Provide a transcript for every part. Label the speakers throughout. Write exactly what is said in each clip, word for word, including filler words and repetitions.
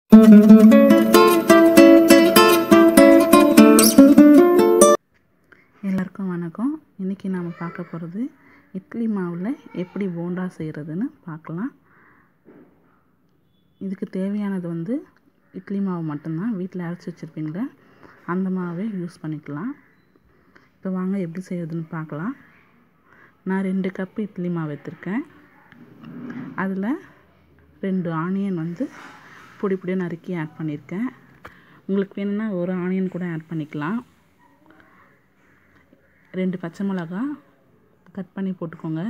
Speaker 1: எல்லாருக்கும் வணக்கம். இன்றைக்கி நாம் பார்க்க போகிறது இட்லி மாவில் எப்படி போண்டா செய்கிறதுன்னு பார்க்கலாம். இதுக்கு தேவையானது வந்து இட்லி மாவு மட்டும்தான். வீட்டில் அரைச்சி வச்சுருப்பீங்கள அந்த மாவே யூஸ் பண்ணிக்கலாம். இப்போ வாங்க எப்படி செய்கிறதுன்னு பார்க்கலாம். நான் ரெண்டு கப்பு இட்லி மாவு எடுத்திருக்கேன். அதில் ரெண்டு ஆனியன் வந்து பொடி பொடியாக நறுக்கி ஆட் பண்ணியிருக்கேன். உங்களுக்கு வேணும்னா ஒரு ஆனியன் கூட ஆட் பண்ணிக்கலாம். ரெண்டு பச்சை மிளகா கட் பண்ணி போட்டுக்கோங்க.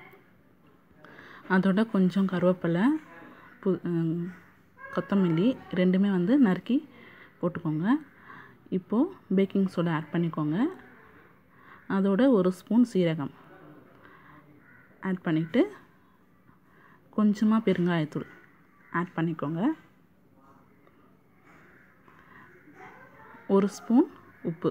Speaker 1: அதோட கொஞ்சம் கருவேப்பிலை, பு கொத்தமல்லி ரெண்டுமே வந்து நறுக்கி போட்டுக்கோங்க. இப்போது பேக்கிங் சோடா ஆட் பண்ணிக்கோங்க. அதோட ஒரு ஸ்பூன் சீரகம் ஆட் பண்ணிவிட்டு கொஞ்சமாக பெருங்காயத்தூள் ஆட் பண்ணிக்கோங்க. ஒரு ஸ்பூன் உப்பு.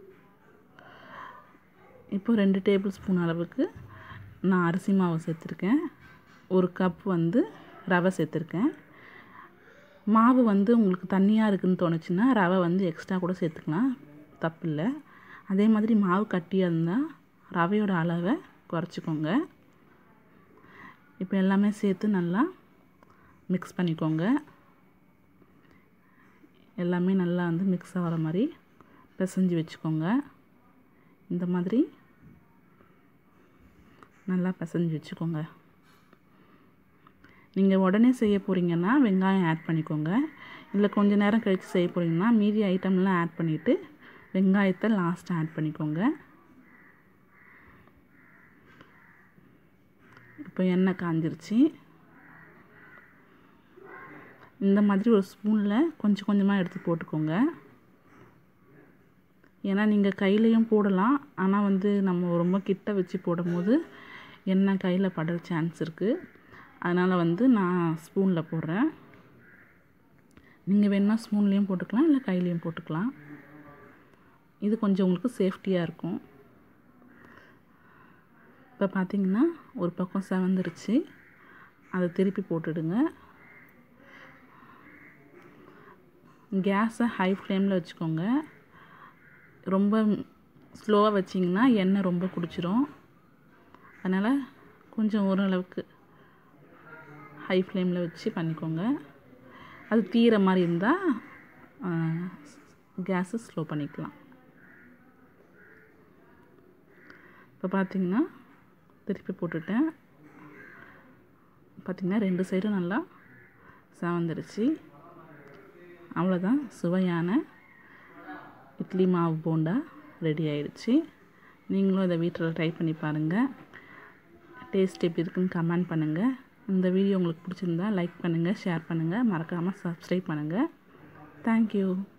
Speaker 1: இப்போ ரெண்டு டேபிள் ஸ்பூன் அளவுக்கு நான் அரிசி மாவு சேர்த்துருக்கேன். ஒரு கப் வந்து ரவை சேர்த்துருக்கேன். மாவு வந்து உங்களுக்கு தண்ணியாக இருக்குதுன்னு தோணுச்சுன்னா ரவை வந்து எக்ஸ்ட்ரா கூட சேர்த்துக்கலாம், தப்பு இல்லை. அதே மாதிரி மாவு கட்டியாக இருந்தால் ரவையோட அளவை குறைச்சிக்கோங்க. இப்போ எல்லாமே சேர்த்து நல்லா மிக்ஸ் பண்ணிக்கோங்க. எல்லாமே நல்லா வந்து மிக்ஸ் ஆகிற மாதிரி பிசைஞ்சு வச்சுக்கோங்க. இந்த மாதிரி நல்லா பிசைஞ்சு வச்சுக்கோங்க. நீங்கள் உடனே செய்ய போகிறீங்கன்னா வெங்காயம் ஆட் பண்ணிக்கோங்க. இல்லை கொஞ்சம் நேரம் கழித்து செய்ய போகிறீங்கன்னா மீதி ஐட்டம்லாம் ஆட் பண்ணிவிட்டு வெங்காயத்தை லாஸ்ட் ஆட் பண்ணிக்கோங்க. இப்போ எண்ணெய் காஞ்சிருச்சு. இந்த மாதிரி ஒரு ஸ்பூனில் கொஞ்சம் கொஞ்சமாக எடுத்து போட்டுக்கோங்க. ஏன்னா நீங்கள் கையிலையும் போடலாம், ஆனால் வந்து நம்ம ரொம்ப கிட்ட வச்சு போடும்போது எண்ணெய் கையில் படுற சான்ஸ் இருக்குது. அதனால் வந்து நான் ஸ்பூனில் போடுறேன். நீங்கள் வேணால் ஸ்பூன்லேயும் போட்டுக்கலாம், இல்லை கையிலையும் போட்டுக்கலாம். இது கொஞ்சம் உங்களுக்கு சேஃப்டியாக இருக்கும். இப்போ பார்த்திங்கன்னா ஒரு பக்கம் செவந்துருச்சு. அதை திருப்பி போட்டுடுங்க. கேஸை ஹை ஃப்ளேமில் வச்சுக்கோங்க. ரொம்ப ஸ்லோவாக வச்சிங்கன்னா எண்ணெய் ரொம்ப குடிச்சிரும். அதனால் கொஞ்சம் ஓரளவுக்கு ஹை ஃப்ளேமில் வச்சு பண்ணிக்கோங்க. அது தீர மாதிரி இருந்தால் கேஸை ஸ்லோ பண்ணிக்கலாம். இப்போ பார்த்திங்கன்னா திருப்பி போட்டுட்டேன். பார்த்திங்கன்னா ரெண்டு சைடும் நல்லா செவந்துருச்சு. அவ்வளோதான், சுவையான இட்லி மாவு போண்டா ரெடி ஆயிடுச்சு. நீங்களும் இதை வீட்டில் ட்ரை பண்ணி பாருங்கள். டேஸ்ட் எப்படி இருக்குன்னு கமெண்ட் பண்ணுங்கள். இந்த வீடியோ உங்களுக்கு பிடிச்சிருந்தா லைக் பண்ணுங்கள், ஷேர் பண்ணுங்கள், மறக்காமல் சப்ஸ்கிரைப் பண்ணுங்கள். தேங்க்யூ.